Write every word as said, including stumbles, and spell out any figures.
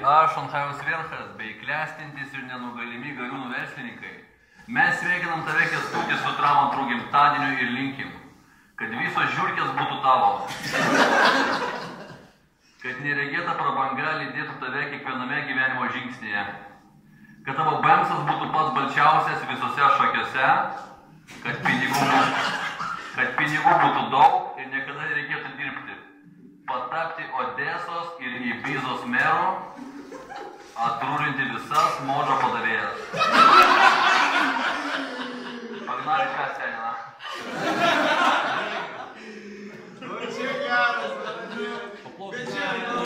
aš, Anhajaus Verchas, bei klestintis ir nenugalimi gariūnų verslininkai, mes sveikinam tave, Kęstuti, su Tramantrų gimtadieniu ir linkim, kad visos žiurkės būtų tavo, kad neregėta prabanga lydėtų tave kiekviename gyvenimo žingsnėje, kad tavo bemsas būtų pats balčiausias visose šakiuose, kad pinigų, kad pinigų būtų daug ir niekada nereikėtų dirbti, patapti Odesos ir Ibizos meru, atrūrinti visas modžo padavėjas. Pagnarai kas tenina. Nu čia geras, bet čia